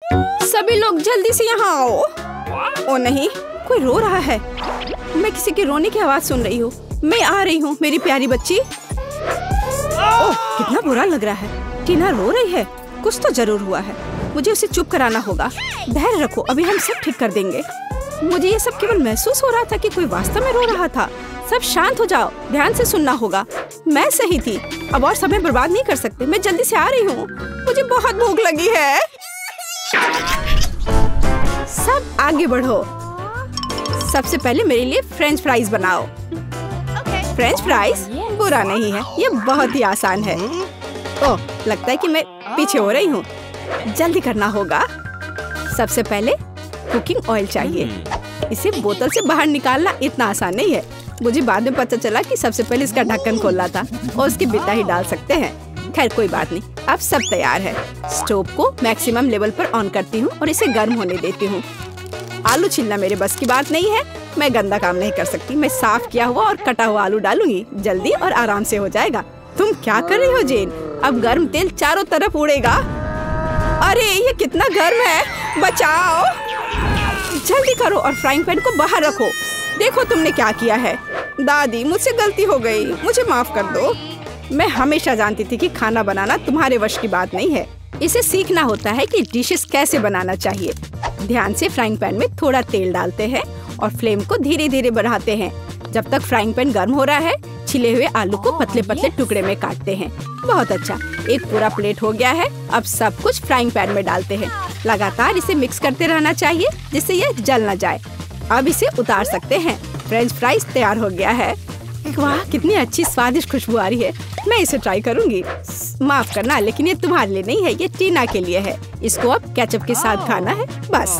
सभी लोग जल्दी से यहाँ आओ। ओ नहीं, कोई रो रहा है। मैं किसी के रोने की आवाज सुन रही हूँ। मैं आ रही हूँ मेरी प्यारी बच्ची। ओह, कितना बुरा लग रहा है। टीना रो रही है, कुछ तो जरूर हुआ है। मुझे उसे चुप कराना होगा। धैर्य रखो, अभी हम सब ठीक कर देंगे। मुझे ये सब केवल महसूस हो रहा था कि कोई वास्तव में रो रहा था। सब शांत हो जाओ, ध्यान से सुनना होगा। मैं सही थी, अब और समय बर्बाद नहीं कर सकते। मैं जल्दी से आ रही हूँ, मुझे बहुत भूख लगी है। सब आगे बढ़ो। सबसे पहले मेरे लिए फ्रेंच फ्राइज बनाओ। फ्रेंच फ्राइज बुरा नहीं है, ये बहुत ही आसान है। ओह, लगता है कि मैं पीछे हो रही हूँ। जल्दी करना होगा। सबसे पहले कुकिंग ऑयल चाहिए। इसे बोतल से बाहर निकालना इतना आसान नहीं है। मुझे बाद में पता चला कि सबसे पहले इसका ढक्कन खोलना था और उसकी बिता ही डाल सकते हैं। खैर कोई बात नहीं, अब सब तैयार है। स्टोव को मैक्सिमम लेवल पर ऑन करती हूँ और इसे गर्म होने देती हूँ। आलू छीलना मेरे बस की बात नहीं है। मैं गंदा काम नहीं कर सकती। मैं साफ किया हुआ और कटा हुआ आलू डालूंगी। जल्दी और आराम से हो जाएगा। तुम क्या कर रही हो जेन? अब गर्म तेल चारों तरफ उड़ेगा। अरे ये कितना गर्म है, बचाओ। जल्दी करो और फ्राइंग पैन को बाहर रखो। देखो तुमने क्या किया है। दादी, मुझसे गलती हो गई, मुझे माफ कर दो। मैं हमेशा जानती थी कि खाना बनाना तुम्हारे वश की बात नहीं है। इसे सीखना होता है कि डिशेस कैसे बनाना चाहिए। ध्यान से फ्राइंग पैन में थोड़ा तेल डालते हैं और फ्लेम को धीरे धीरे बढ़ाते हैं। जब तक फ्राइंग पैन गर्म हो रहा है, छिले हुए आलू को पतले पतले टुकड़े में काटते हैं। बहुत अच्छा, एक पूरा प्लेट हो गया है। अब सब कुछ फ्राइंग पैन में डालते हैं। लगातार इसे मिक्स करते रहना चाहिए जिससे यह जल न जाए। अब इसे उतार सकते हैं। फ्रेंच फ्राइज तैयार हो गया है। वाह, कितनी अच्छी स्वादिष्ट खुशबू आ रही है। मैं इसे ट्राई करूंगी। माफ करना, लेकिन ये तुम्हारे लिए नहीं है, ये टीना के लिए है। इसको अब केचप के साथ खाना है बस।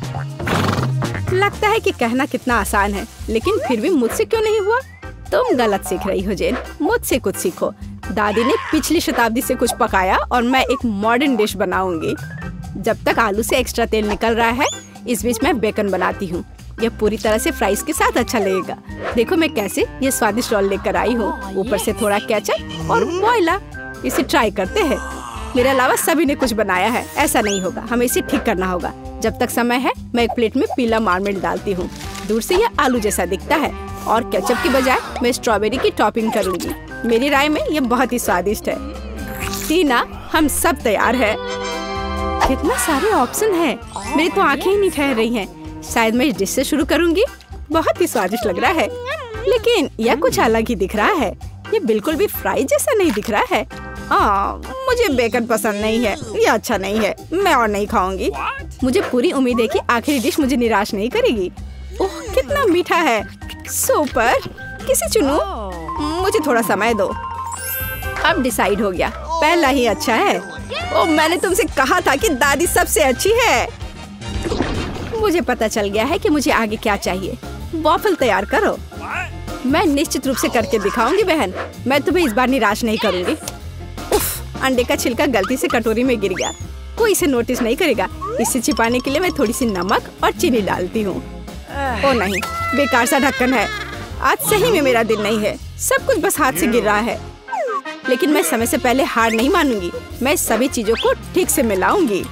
लगता है कि कहना कितना आसान है, लेकिन फिर भी मुझसे क्यों नहीं हुआ? तुम गलत सीख रही हो जेन, मुझसे कुछ सीखो। दादी ने पिछली शताब्दी से कुछ पकाया और मैं एक मॉडर्न डिश बनाऊंगी। जब तक आलू से एक्स्ट्रा तेल निकल रहा है, इस बीच मैं बेकन बनाती हूँ। यह पूरी तरह से फ्राइज के साथ अच्छा लगेगा। देखो मैं कैसे ये स्वादिष्ट रोल लेकर आई हूँ। ऊपर से थोड़ा केचप और वोइला। इसे ट्राई करते हैं। मेरे अलावा सभी ने कुछ बनाया है। ऐसा नहीं होगा, हमें इसे ठीक करना होगा। जब तक समय है, मैं एक प्लेट में पीला मार्मेल डालती हूँ। दूर से यह आलू जैसा दिखता है और केचप की बजाय मैं स्ट्रॉबेरी की टॉपिंग करूँगी। मेरी राय में यह बहुत ही स्वादिष्ट है। टीना, हम सब तैयार है। कितना सारे ऑप्शन है, मेरी तो आंखें ही नहीं ठहर रही हैं। शायद मैं इस डिश से शुरू करूंगी। बहुत ही स्वादिष्ट लग रहा है, लेकिन यह कुछ अलग ही दिख रहा है। ये बिल्कुल भी फ्राई जैसा नहीं दिख रहा है। मुझे बेकन पसंद नहीं है, ये अच्छा नहीं है। मैं और नहीं खाऊंगी। मुझे पूरी उम्मीद है कि आखिरी डिश मुझे निराश नहीं करेगी। ओह, कितना मीठा है। सुपर, किसे चुनूं? मुझे थोड़ा समय दो। अब डिसाइड हो गया, पहला ही अच्छा है। ओह, मैंने तुमसे कहा था कि दादी सबसे अच्छी है। मुझे पता चल गया है कि मुझे आगे क्या चाहिए। वॉफल तैयार करो। मैं निश्चित रूप से करके दिखाऊंगी बहन। मैं तुम्हें इस बार निराश नहीं करूंगी। उफ, अंडे का छिलका गलती से कटोरी में गिर गया। कोई इसे नोटिस नहीं करेगा। इसे छिपाने के लिए मैं थोड़ी सी नमक और चीनी डालती हूँ। ओ नहीं, बेकार सा ढक्कन है। आज सही में मेरा दिन नहीं है। सब कुछ बस हाथ से गिर रहा है। लेकिन मैं समय से पहले हार नहीं मानूंगी। मैं सभी चीजों को ठीक से मिलाऊंगी।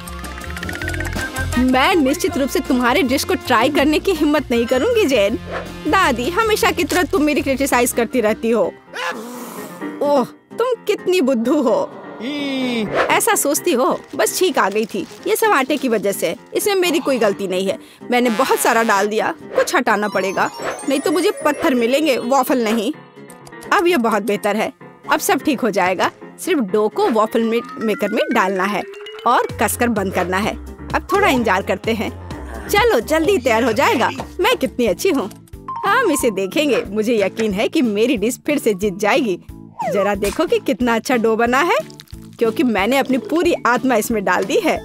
मैं निश्चित रूप से तुम्हारे डिश को ट्राई करने की हिम्मत नहीं करूंगी जेन। दादी, हमेशा की तरह तुम मेरी क्रिटिसाइज करती रहती हो। ओह, तुम कितनी बुद्धू हो। ऐसा सोचती हो? बस छींक आ गई थी। ये सब आटे की वजह से। इसमें मेरी कोई गलती नहीं है। मैंने बहुत सारा डाल दिया। कुछ हटाना पड़ेगा, नहीं तो मुझे पत्थर मिलेंगे, वॉफल नहीं। अब यह बहुत बेहतर है। अब सब ठीक हो जाएगा। सिर्फ डो को वॉफल मेकर में डालना है और कसकर बंद करना है। अब थोड़ा इंतजार करते हैं। चलो, जल्दी तैयार हो जाएगा। मैं कितनी अच्छी हूँ। हम इसे देखेंगे। मुझे यकीन है कि मेरी डिश फिर से जीत जाएगी। जरा देखो कि कितना अच्छा डो बना है, क्योंकि मैंने अपनी पूरी आत्मा इसमें डाल दी है।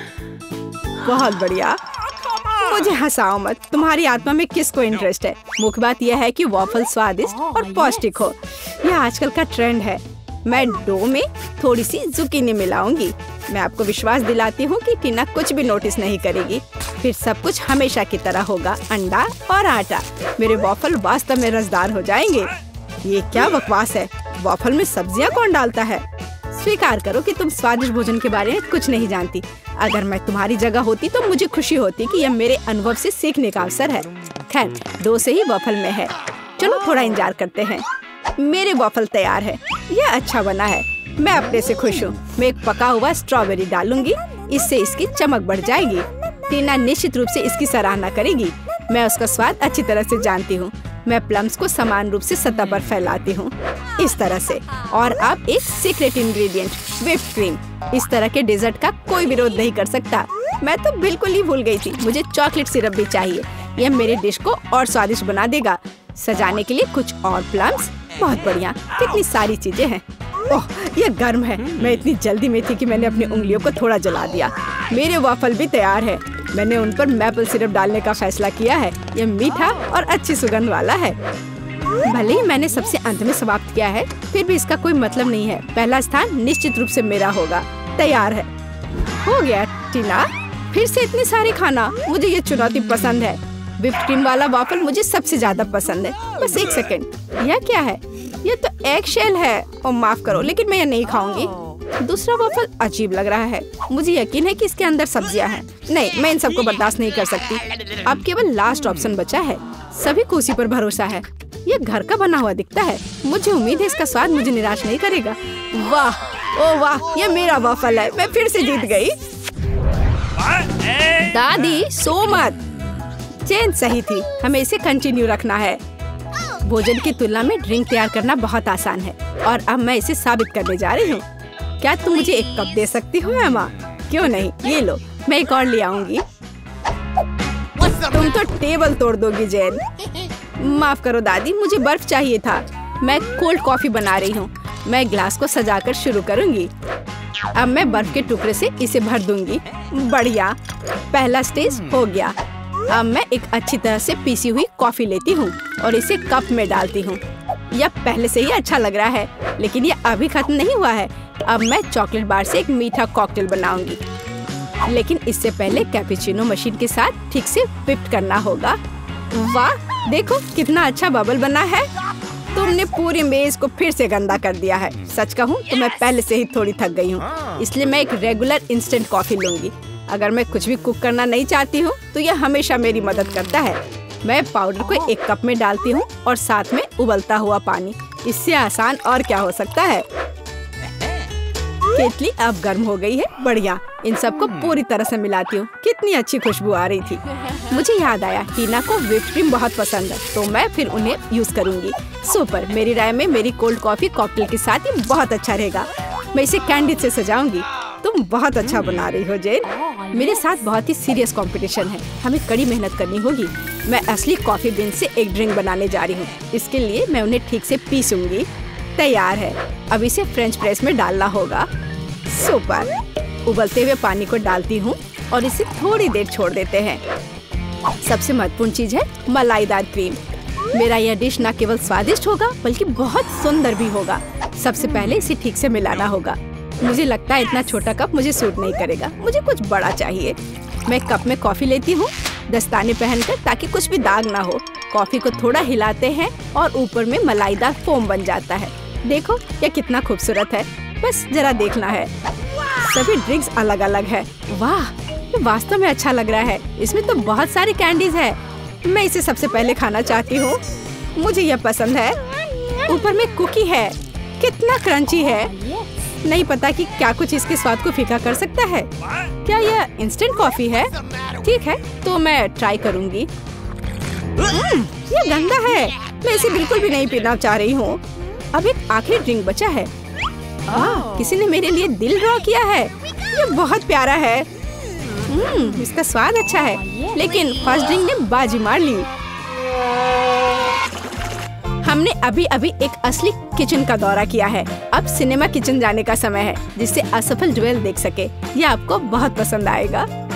बहुत बढ़िया। मुझे हंसाओ मत। तुम्हारी आत्मा में किसको इंटरेस्ट है? मुख्य बात यह है कि वॉफल स्वादिष्ट और पौष्टिक हो। यह आजकल का ट्रेंड है। मैं डो में थोड़ी सी जुकीनी मिलाऊंगी। मैं आपको विश्वास दिलाती हूँ कि टीना कुछ भी नोटिस नहीं करेगी। फिर सब कुछ हमेशा की तरह होगा। अंडा और आटा। मेरे वॉफल वास्तव में रसदार हो जाएंगे। ये क्या बकवास है? वॉफल में सब्जियाँ कौन डालता है? स्वीकार करो कि तुम स्वादिष्ट भोजन के बारे में कुछ नहीं जानती। अगर मैं तुम्हारी जगह होती तो मुझे खुशी होती कि यह मेरे अनुभव से सीखने का अवसर है। खैर, 2 से ही वॉफल में है। चलो थोड़ा इंतजार करते हैं। मेरे वॉफल तैयार है। यह अच्छा बना है। मैं अपने से खुश हूँ। मैं एक पका हुआ स्ट्रॉबेरी डालूंगी, इससे इसकी चमक बढ़ जाएगी। टीना निश्चित रूप से इसकी सराहना करेगी। मैं उसका स्वाद अच्छी तरह से जानती हूँ। मैं प्लम्स को समान रूप से सतह पर फैलाती हूँ, इस तरह से। और अब एक सीक्रेट इंग्रेडिएंट, व्हिप्ड क्रीम। इस तरह के डेजर्ट का कोई विरोध नहीं कर सकता। मैं तो बिल्कुल ही भूल गई थी, मुझे चॉकलेट सिरप भी चाहिए। यह मेरे डिश को और स्वादिष्ट बना देगा। सजाने के लिए कुछ और प्लम्स। बहुत बढ़िया, कितनी सारी चीजें हैं। ओह, यह गर्म है। मैं इतनी जल्दी में थी कि मैंने अपनी उंगलियों को थोड़ा जला दिया। मेरे वाफल भी तैयार है। मैंने उन पर मैपल सिरप डालने का फैसला किया है। यह मीठा और अच्छी सुगंध वाला है। भले ही मैंने सबसे अंत में समाप्त किया है, फिर भी इसका कोई मतलब नहीं है। पहला स्थान निश्चित रूप से मेरा होगा। तैयार है। हो गया टीना, फिर से इतनी सारी खाना। मुझे ये चुनौती पसंद है। व्हिप्ड क्रीम वाला वाफल मुझे सबसे ज्यादा पसंद है। बस एक सेकेंड, यह क्या है? यह तो एग शेल है। और माफ करो, लेकिन मैं यह नहीं खाऊंगी। दूसरा वाफल अजीब लग रहा है। मुझे यकीन है कि इसके अंदर सब्जियां हैं। नहीं, मैं इन सबको बर्दाश्त नहीं कर सकती। अब केवल लास्ट ऑप्शन बचा है। सभी को उसी पर भरोसा है। ये घर का बना हुआ दिखता है। मुझे उम्मीद है इसका स्वाद मुझे निराश नहीं करेगा। वाह, ओ वाह, ये मेरा वाफल है। मैं फिर से जीत गई। दादी, सो मत। चेन सही थी। हमें इसे कंटिन्यू रखना है। भोजन की तुलना में ड्रिंक तैयार करना बहुत आसान है और अब मैं इसे साबित करने जा रही हूँ। क्या तुम मुझे एक कप दे सकती हो एमा? क्यों नहीं, ये लो, मैं एक और ले आऊंगी। तुम तो टेबल तोड़ दोगी जेन। माफ करो दादी, मुझे बर्फ चाहिए था। मैं कोल्ड कॉफी बना रही हूँ। मैं ग्लास को सजाकर शुरू करूँगी। अब मैं बर्फ के टुकड़े से इसे भर दूंगी। बढ़िया, पहला स्टेज हो गया। अब मैं एक अच्छी तरह से पीसी हुई कॉफी लेती हूँ और इसे कप में डालती हूँ। यह पहले से ही अच्छा लग रहा है, लेकिन यह अभी खत्म नहीं हुआ है। अब मैं चॉकलेट बार से एक मीठा कॉकटेल बनाऊंगी, लेकिन इससे पहले कैपुचिनो मशीन के साथ ठीक से व्हिप करना होगा। वाह, देखो कितना अच्छा बबल बना है। तुमने पूरी मेज को फिर से गंदा कर दिया है। सच कहूँ तो मैं पहले से ही थोड़ी थक गई हूँ, इसलिए मैं एक रेगुलर इंस्टेंट कॉफी लूंगी। अगर मैं कुछ भी कुक करना नहीं चाहती हूँ तो यह हमेशा मेरी मदद करता है। मैं पाउडर को एक कप में डालती हूँ और साथ में उबलता हुआ पानी। इससे आसान और क्या हो सकता है। केतली अब गर्म हो गई है। बढ़िया, इन सबको पूरी तरह से मिलाती हूँ। कितनी अच्छी खुशबू आ रही थी। मुझे याद आया टीना को व्हिप्ड क्रीम बहुत पसंद है, तो मैं फिर उन्हें यूज करूंगी। सुपर, मेरी राय में मेरी कोल्ड कॉफी कॉकटेल के साथ ही बहुत अच्छा रहेगा। मैं इसे कैंडी से सजाऊंगी। तुम बहुत अच्छा बना रही हो जेन। मेरे साथ बहुत ही सीरियस कंपटीशन है। हमें कड़ी मेहनत करनी होगी। मैं असली कॉफी बीन से एक ड्रिंक बनाने जा रही हूँ। इसके लिए मैं उन्हें ठीक से पीसूंगी। तैयार है। अब इसे फ्रेंच प्रेस में डालना होगा। सुपर, उबलते हुए पानी को डालती हूँ और इसे थोड़ी देर छोड़ देते हैं। सबसे महत्वपूर्ण चीज है मलाईदार क्रीम। मेरा यह डिश न केवल स्वादिष्ट होगा बल्कि बहुत सुंदर भी होगा। सबसे पहले इसे ठीक से मिलाना होगा। मुझे लगता है इतना छोटा कप मुझे सूट नहीं करेगा। मुझे कुछ बड़ा चाहिए। मैं कप में कॉफी लेती हूँ, दस्ताने पहनकर, ताकि कुछ भी दाग ना हो। कॉफी को थोड़ा हिलाते हैं और ऊपर में मलाईदार फोम बन जाता है। देखो यह कितना खूबसूरत है। बस जरा देखना है। सभी ड्रिंक्स अलग अलग है। वाह, ये वास्तव में अच्छा लग रहा है। इसमें तो बहुत सारी कैंडीज है। मैं इसे सबसे पहले खाना चाहती हूँ। मुझे यह पसंद है। ऊपर में कुकी है। कितना क्रंची है। नहीं पता कि क्या कुछ इसके स्वाद को फीका कर सकता है। क्या यह इंस्टेंट कॉफी है? ठीक है, तो मैं ट्राई करूंगी। यह गंदा है। मैं इसे बिल्कुल भी नहीं पीना चाह रही हूँ। अब एक आखिरी ड्रिंक बचा है। किसी ने मेरे लिए दिल ड्रॉ किया है। ये बहुत प्यारा है। इसका स्वाद अच्छा है, लेकिन फर्स्ट ड्रिंक ने बाजी मार ली। हमने अभी अभी एक असली किचन का दौरा किया है। अब सिनेमा किचन जाने का समय है, जिससे असफल ड्यूल देख सके। यह आपको बहुत पसंद आएगा।